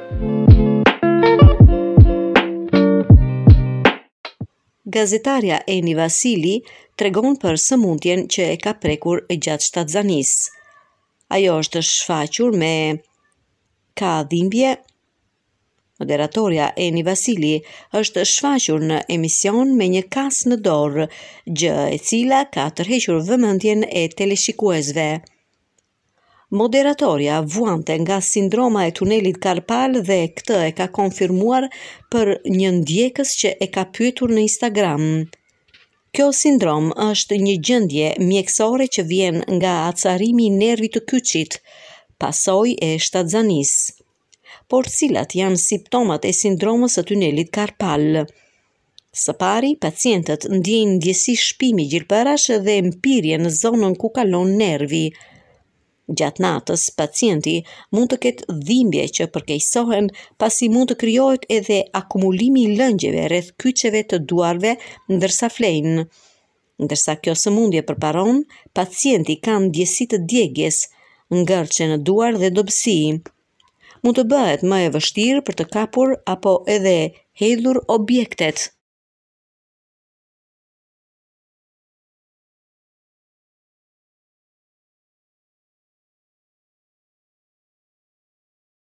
Gazetarja Eni Vasili tregon për sëmundjen që e ka prekur gjatë shtatzanisë. Ajo është shfaqur me ka dhimbje. Moderatorja Eni Vasili është shfaqur në emision me një kas në dorë, gjë e cila ka tërhequr vëmendjen e teleshikuesve. Moderatorja vuante nga sindroma e tunelit karpal dhe këtë e ka konfirmuar për një ndjekës që e ka pyetur në Instagram. Kjo sindrom është një gjendje mjekësore që vjen nga acarimi i nervit të kyçit, pasojë e shtatzanisë. Por cilat janë simptomat e sindromës së tunelit karpal? Së pari, pacientët ndjejnë ndjesi shpimi gjilpërash dhe mpirje në zonën ku kalon nervi. Gjatë natës, pacienti mund të ketë dhimbje që përkeqësohen, pasi mund të krijohet edhe akumulimi i lëngjeve rreth kyçeve të duarve ndërsa flejnë. Ndërsa kjo sëmundje përparon, pacienti ka ndjesi të djegjes, ngërçe në duar dhe dobësi. Mund të bëhet më e vështirë për të kapur apo edhe hedhur objektet.